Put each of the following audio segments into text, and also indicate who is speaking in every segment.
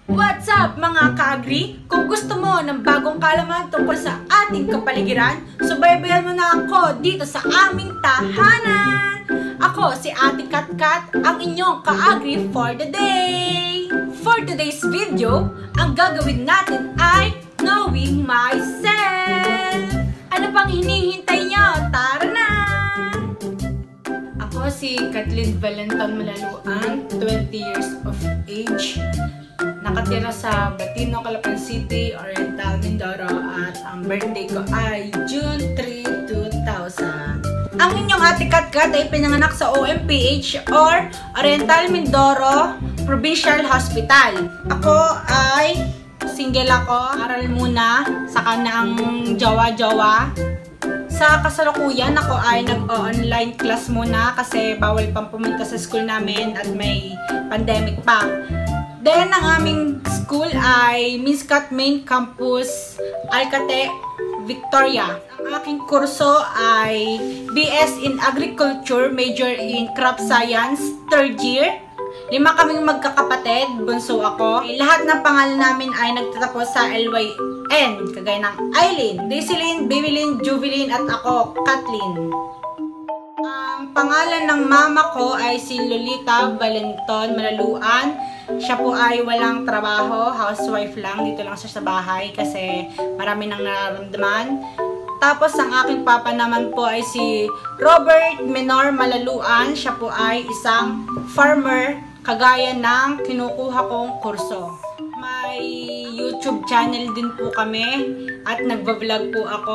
Speaker 1: What's up mga ka-agri? Kung gusto mo ng bagong kaalaman tungkol sa ating kapaligiran, subaybayan mo na ako dito sa aming tahanan! Ako si Ate Katkat, ang inyong ka-agri for the day! For today's video, ang gagawin natin ay knowing myself! Ano pang hinihintay nyo? Tara na! Ako si Kathleen Valenton Malaluan, 20 years of age. Nakatira sa Batino, Calapan City, Oriental, Mindoro at ang birthday ko ay June 3, 2000. Ang inyong Ate Katkat ay pinanganak sa OMPH or Oriental Mindoro Provincial Hospital. Ako ay single ako, aral muna, saka na ang jowa-jowa. Sa kasalukuyan, ako ay nag-online class muna kasi bawal pang pumunta sa school namin at may pandemic pa. Then, ang aming school ay Miscat Main Campus, Alcate, Victoria. Ang aking kurso ay BS in Agriculture, Major in Crop Science, 3rd year. 5 kaming magkakapatid, bunso ako. Lahat ng pangalan namin ay nagtatapos sa LYN, kagaya ng Aileen, Daisilyn, Babylyn, Jubilyn, at ako, Kathleen. Ang pangalan ng mama ko ay si Lolita Valenton Malaluan. Siya po ay walang trabaho, housewife lang, dito lang siya sa bahay kasi marami nang nararamdaman. Tapos ang aking papa naman po ay si Robert Menor Malaluan. Siya po ay isang farmer, kagaya ng kinukuha kong kurso. May YouTube channel din po kami at nagbablog po ako.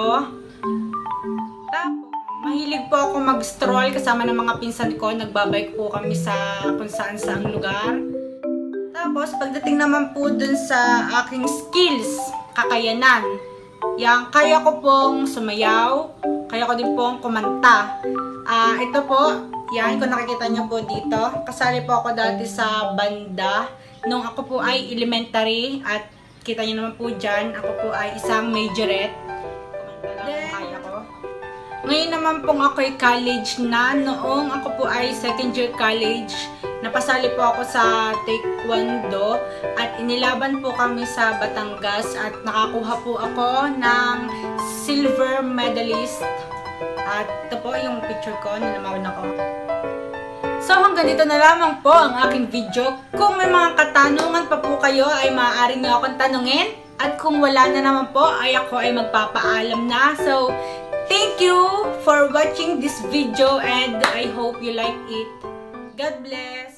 Speaker 1: Tapos, mahilig po ako mag-stroll kasama ng mga pinsan ko. Nagbabike po kami sa kung saan saang lugar. Tapos, pagdating naman po dun sa aking skills, kakayanan, yang kaya ko pong sumayaw, kaya ko din pong kumanta. Ito po, yan, kung nakikita nyo po dito, kasali po ako dati sa banda nung ako po ay elementary at kita nyo naman po dyan, ako po ay isang majorette. Kumanta lang, kaya ko. Ngayon naman pong ako ay college na, noong ako po ay 2nd year college, napasali po ako sa Taekwondo at inilaban po kami sa Batangas at nakakuha po ako ng silver medalist. At ito po yung picture ko, nilamawan ako. So hanggang dito na lamang po ang aking video. Kung may mga katanungan pa po kayo ay maaari niyo akong tanungin. At kung wala na naman po ay ako ay magpapaalam na. So thank you for watching this video and I hope you like it. God bless!